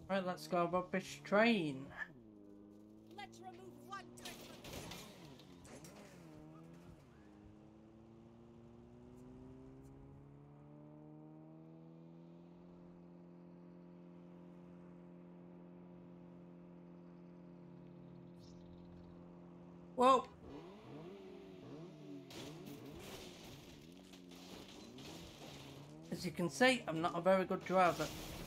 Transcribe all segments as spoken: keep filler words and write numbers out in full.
Right, let's go rubbish train. Let's remove one turn. Whoa! As you can see, I'm not a very good driver.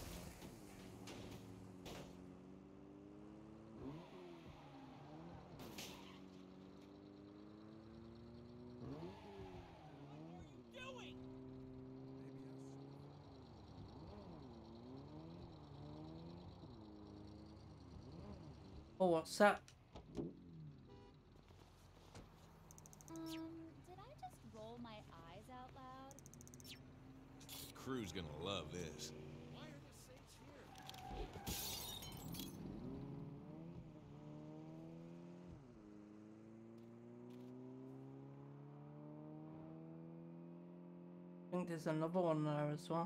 Oh, what's that? Um, did I just roll my eyes out loud? Crew's gonna love this. Why are the saints here? I think there's another one there as well.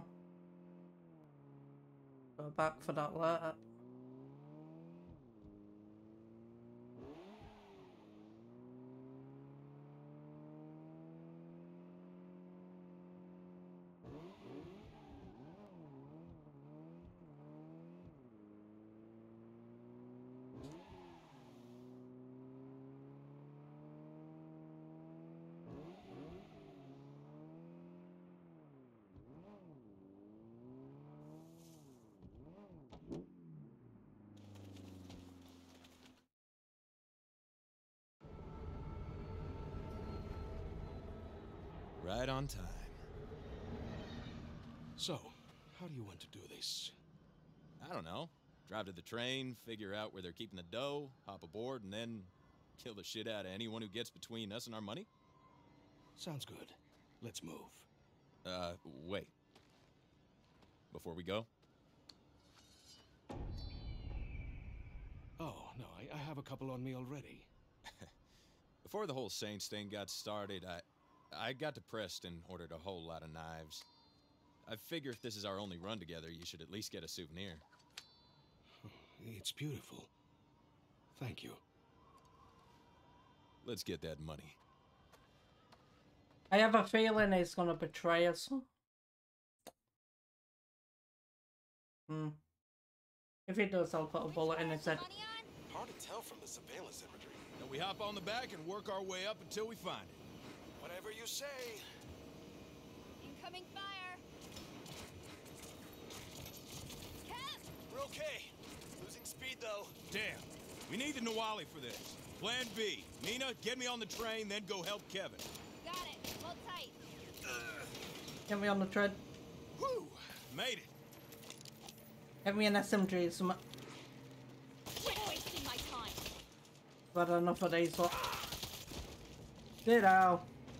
Go back for that later. Right on time. So, how do you want to do this? I don't know. Drive to the train, figure out where they're keeping the dough, hop aboard, and then kill the shit out of anyone who gets between us and our money? Sounds good. Let's move. Uh, wait. Before we go? Oh, no, I, I have a couple on me already. Before the whole Saints thing got started, I... I got depressed and ordered a whole lot of knives. I figure if this is our only run together, you should at least get a souvenir. It's beautiful. Thank you. Let's get that money. I have a feeling he's gonna betray us. Hmm. If he does, I'll put a bullet in his head. Hard to tell from the surveillance imagery. Now we hop on the back and work our way up until we find it. Whatever you say. Incoming fire! Cap! We're okay. Losing speed though. Damn. We need the Nawali for this. Plan B. Nina, get me on the train, then go help Kevin. Got it. Hold tight. Get me on the tread. Whew. Made it. Get me an S M G or something. Quit wasting my time. I've had enough of these. Look. Ditto.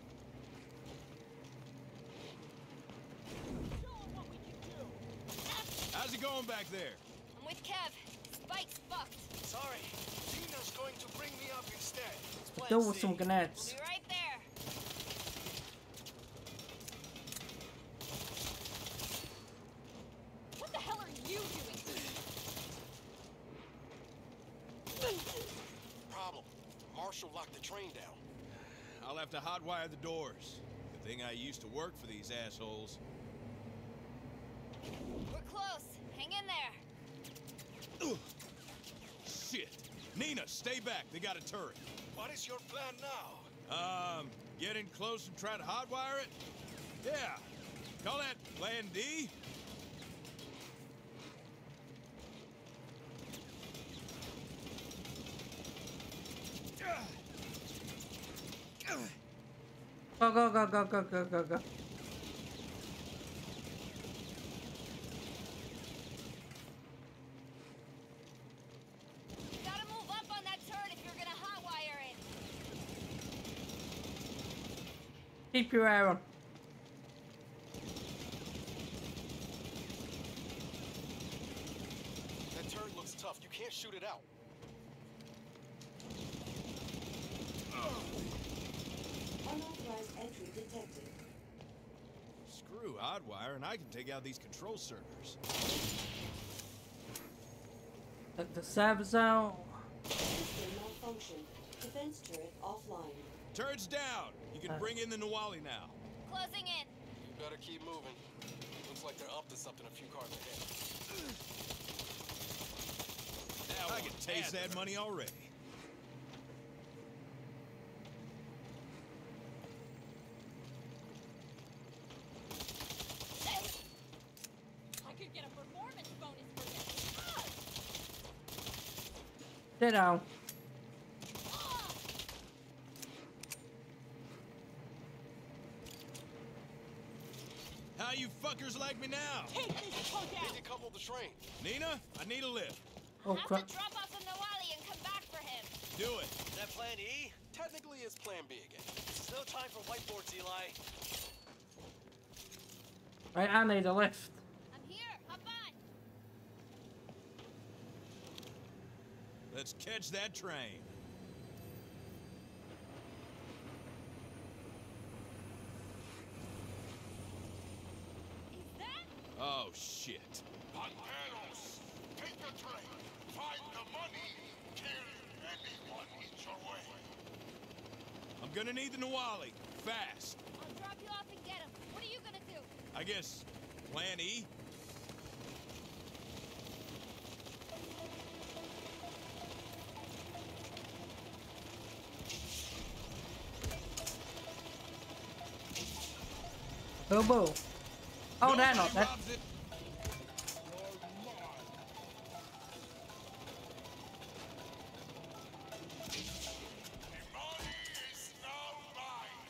How's it going back there? I'm with Kev. Spike's fucked. Sorry. Tina's going to bring me up instead. It's plan Deal with C. some grenades. We'll be right there. What the hell are you doing? Problem. Marshall locked the train down. I'll have to hotwire the doors. Good thing I used to work for these assholes. We're close. Hang in there. Ugh. Shit. Nina, stay back. They got a turret. What is your plan now? Um, get in close and try to hotwire it? Yeah. Call that Plan D? Go, go, go, go, go, go, go, go. You gotta move up on that turret if you're gonna hotwire it. Keep your eye on. That turret looks tough. You can't shoot it out. Unauthorized entry detected. Screw hotwire, and I can take out these control servers. Took the servers out. System malfunction. Defense turret offline. Turret's down. You can Uh. bring in the Nawali now. Closing in. You better keep moving. Looks like they're up to something a few cars ahead. I can taste that money already. I could get a performance bonus for this. Sit down. How you fuckers like me now? Take this punk Need out. to couple the train. Nina, I need a lift. Oh Have crap. to drop off the Nawali and come back for him. Do it. Is that plan E? Technically, it's plan B again. There's no time for whiteboards, Eli. Right, I need a lift. I'm here. Hop on. Let's catch that train. Is that? Oh, shit. Panteros, take the train. Find the money. Kill anyone in your way. I'm gonna need the Nawali. Fast. I'll drop you off and get him. What are you gonna do? I guess plan E? Boo boo. Oh, they're not Nobody there. robs it. The money is now mine.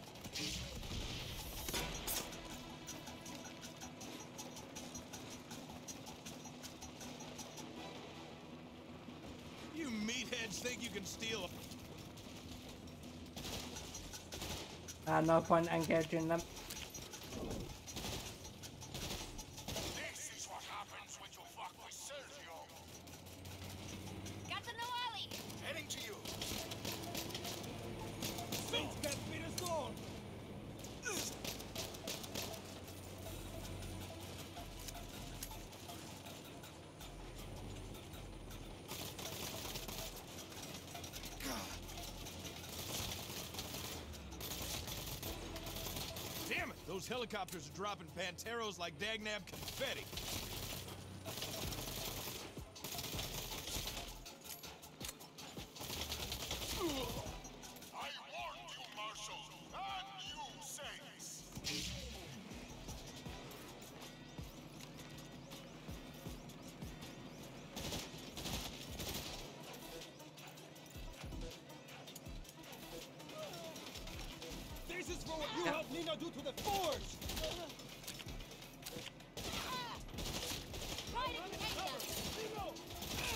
You meatheads think you can steal a... Uh, no point engaging them. This is what happens when you fuck with Sergio. Got the Nawali. Heading to you. Damn it! Those helicopters are dropping Panteros like dagnab confetti. I warned you, Marshal, and you say this. This is for what you helped Nina do to the Forge! Right in behind us.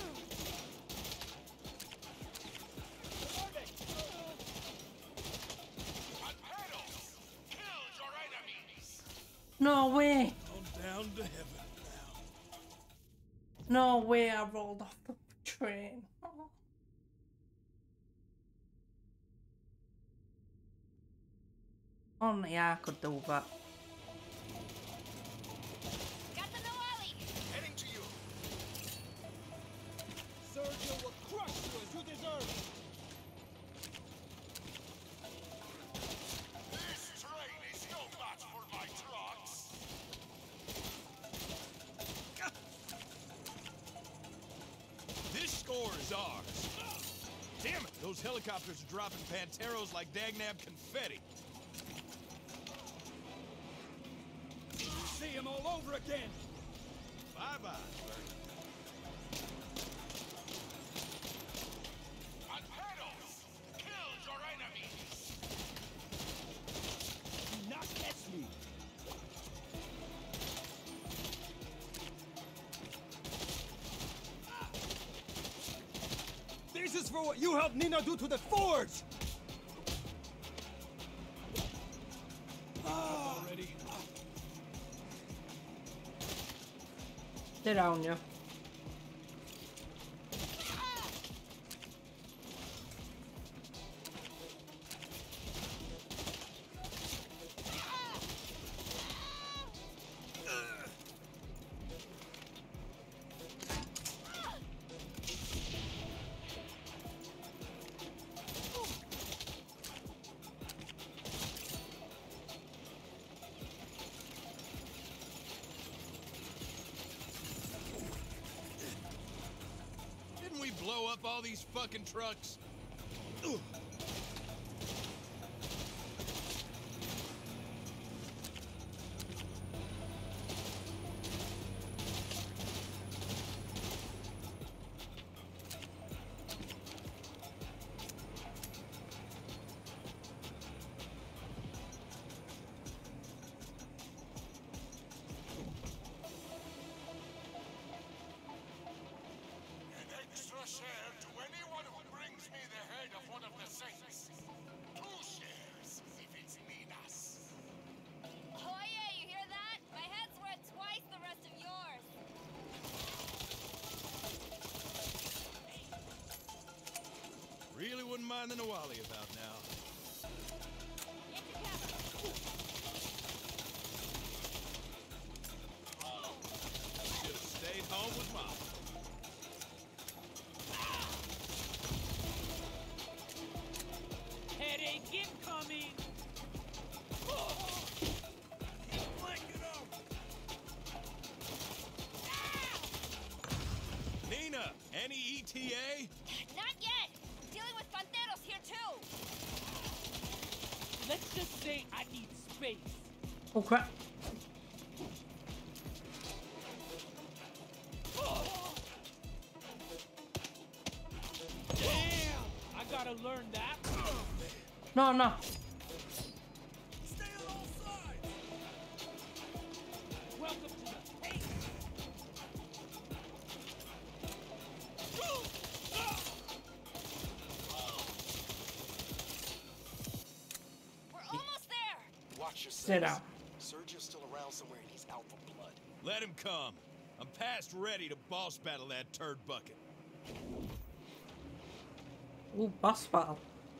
Panteros, kill your enemies. No way. On down to heaven now. No way I rolled off the train. Oh. Only I could do that. Got the Nawali. Heading to you. Sergio will crush you as you deserve! This train is no match for my trucks. This score is ours. Damn it! Those helicopters are dropping Panteros like dagnab confetti. See him all over again! Bye-bye. Panteros, kill your enemies. Do not catch me! This is for what you helped Nina do to the Forge! Already. Sit down, you. all these fucking trucks? Ugh. An extra share to anyone who brings me the head of one of the saints. Two shares if it's Minas. Oh yeah, you hear that? My head's worth twice the rest of yours. Really wouldn't mind the Nawali about now. Get your camera. Should have stayed home with Mom. Headache incoming! Nina, any E T A? Not yet! Dealing with Panteros here too! Let's just say I need space. Oh crap. Damn! I gotta learn that. No, no. Stay on all sides! Welcome to the pain! We're almost there! Watch yourself. Sit down. Sergio's still around somewhere and he's out for blood. Let him come. I'm past ready to boss battle that turd bucket. Ooh, boss battle.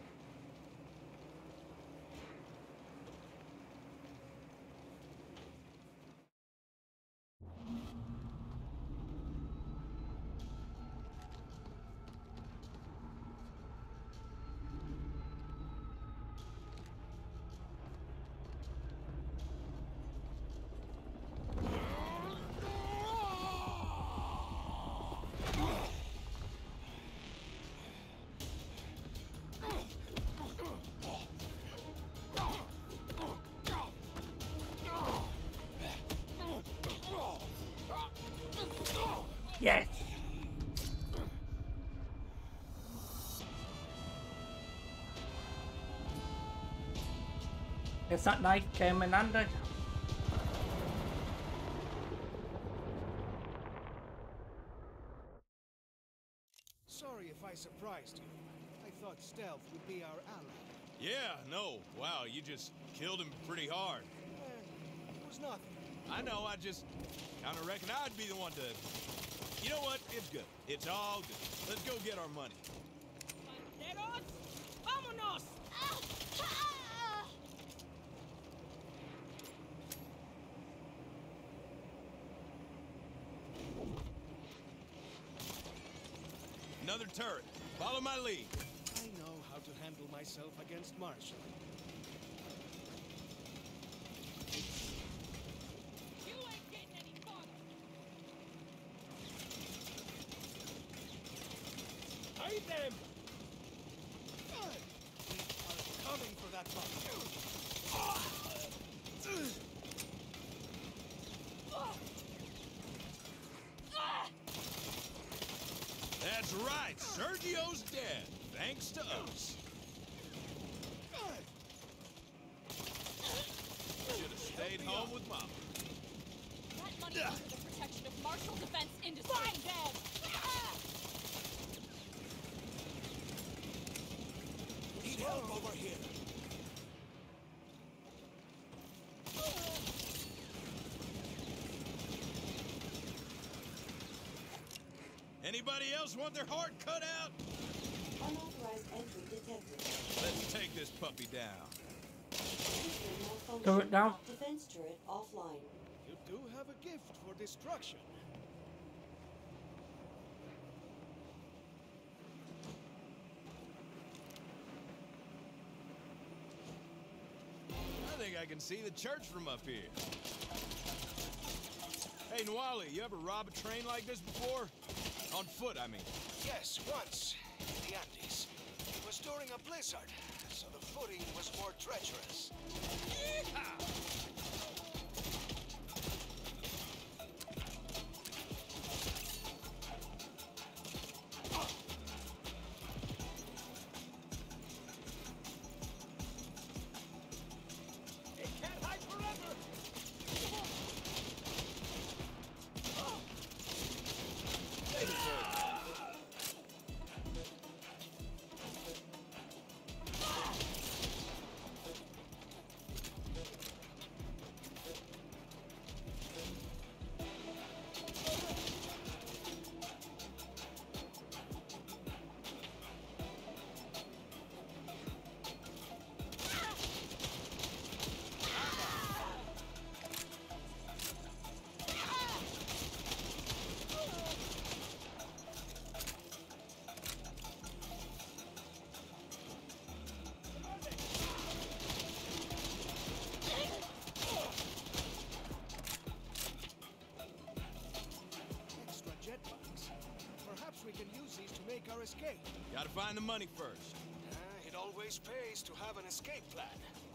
Yes. Guess that knife came in handy. Sorry if I surprised you. I thought stealth would be our ally. Yeah, no. Wow, you just killed him pretty hard. Eh, it was nothing. I know, I just kind of reckon I'd be the one to... You know what? It's good. It's all good. Let's go get our money. Panteros, vámonos! Ah! Ah! Another turret. Follow my lead. I know how to handle myself against Marshall. You ain't getting any farther! Hide them! Good. We are coming for that box. That's right. Sergio's dead. Thanks to us. Should have stayed home with Mama. That money is for the protection of Marshall Defense Industries. Find them! Need help over here. Anybody else want their heart cut out? Unauthorized entry detected. Let's take this puppy down. System malfunction. Throw it down. Defense turret offline. You do have a gift for destruction. I think I can see the church from up here. Hey, Nwali, you ever rob a train like this before? On foot, I mean. Yes, once. In the Andes. It was during a blizzard, so the footing was more treacherous. It can't hide forever! Extra jetpacks. Perhaps we can use these to make our escape. Gotta find the money first. Uh, it always pays to have an escape plan.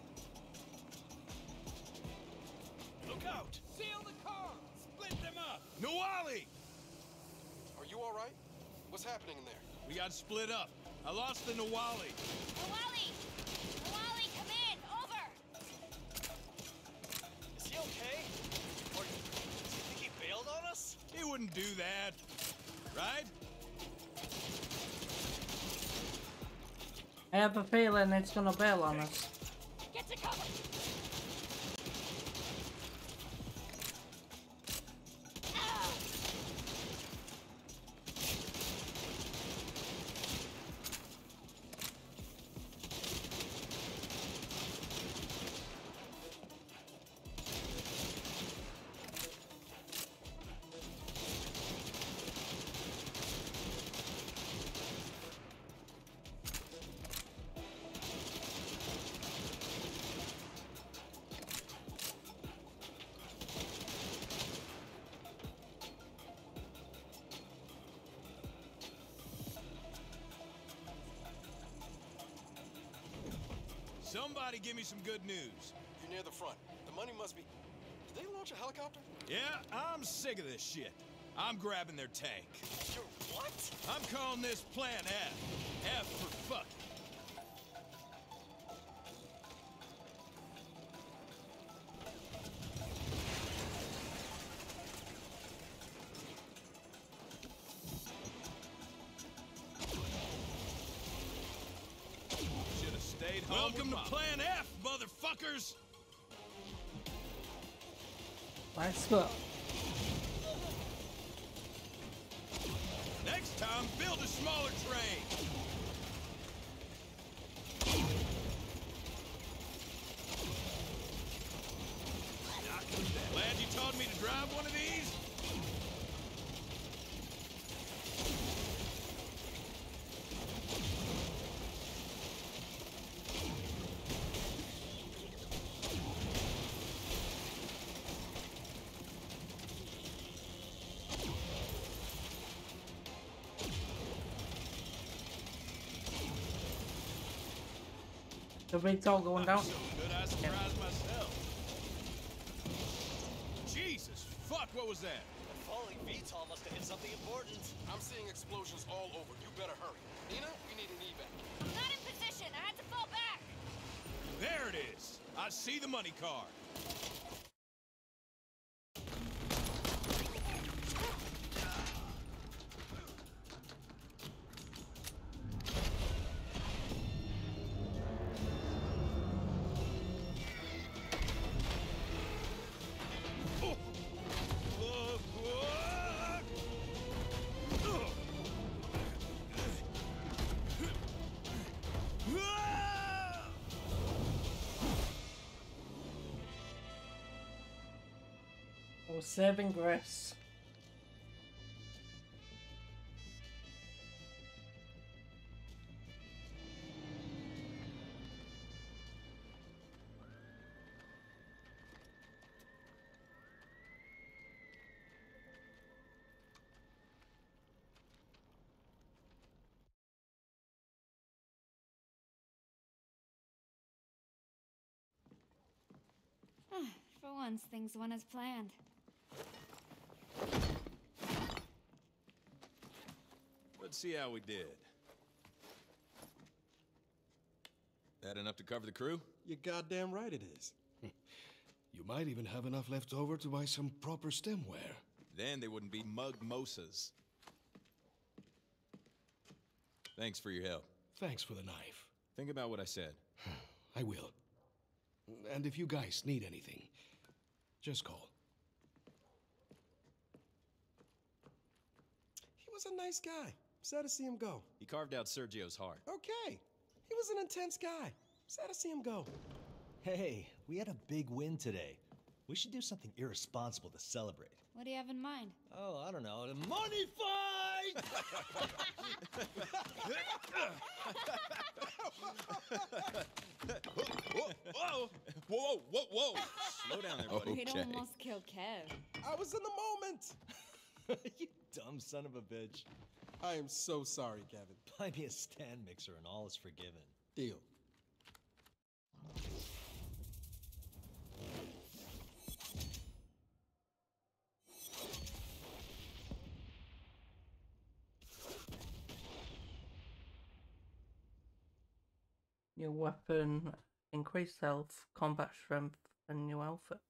Look out! Seal the car! Split them up! Nawali! Are you alright? What's happening in there? We got split up. I lost the Nawali. Nawali! Nawali, come in! Over! Is he okay? Or does he think he bailed on us? He wouldn't do that. Right? I have a feeling it's gonna bail on us. Get to cover! Ah! Somebody give me some good news. You're near the front. The money must be... Did they launch a helicopter? Yeah, I'm sick of this shit. I'm grabbing their tank. You're what? I'm calling this Plan F. F for fuck. Should have stayed home. Welcome to Plan F, motherfuckers! Let's go. Next time, build a smaller train. Glad you taught me to drive one of these. The big all going down. So good, I surprised myself. Jesus, fuck, what was that? The falling V TOL must have hit something important. I'm seeing explosions all over. You better hurry. Nina, we need an evac. I'm not in position. I had to fall back. There it is. I see the money car. We're saving grace. For once, things went as planned. Let's see how we did. That enough to cover the crew? You're goddamn right it is. You might even have enough left over to buy some proper stemware. Then they wouldn't be mug-mosas. Thanks for your help. Thanks for the knife. Think about what I said. I will. And if you guys need anything, just call. He was a nice guy. Sad to see him go. He carved out Sergio's heart. Okay. He was an intense guy. Sad to see him go. Hey, we had a big win today. We should do something irresponsible to celebrate. What do you have in mind? Oh, I don't know. The money fight! Whoa, whoa, whoa, whoa, whoa! Slow down there, buddy. We'd almost kill Kev. I was in the moment. You dumb son of a bitch. I am so sorry, Kevin. Buy me a stand mixer and all is forgiven. Deal. New weapon, increased health, combat strength, and new outfit.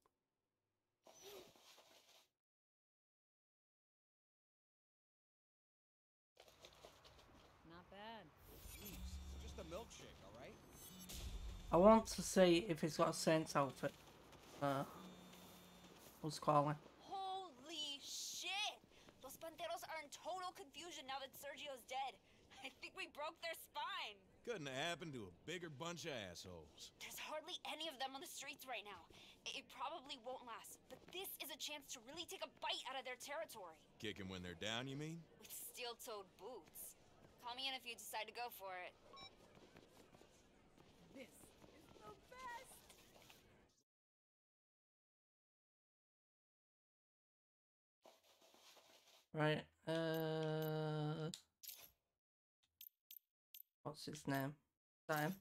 Not bad. Jeez, it's just a milkshake, all right? I want to see if he's got a Saints outfit. Uh, what's calling? Holy shit! Those Panteros are in total confusion now that Sergio's dead. I think we broke their spine. Couldn't have happened to a bigger bunch of assholes. There's hardly any of them on the streets right now. It probably won't last, but this is a chance to really take a bite out of their territory. Kick 'em when they're down, you mean? With steel-toed boots. Call me in if you decide to go for it. This is the best! Right, uh... what's his name? Sam?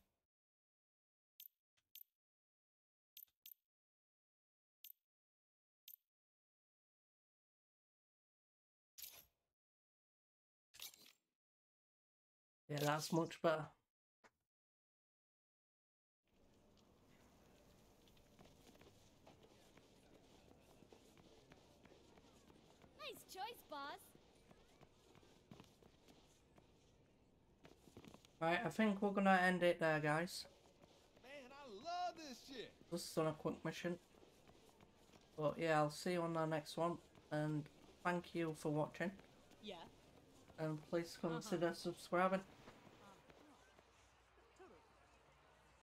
Yeah, that's much better. Nice choice, boss. Right, I think we're gonna end it there, guys. Man, I love this shit. Just on a quick mission. But yeah, I'll see you on the next one. And thank you for watching. Yeah. And please consider subscribing.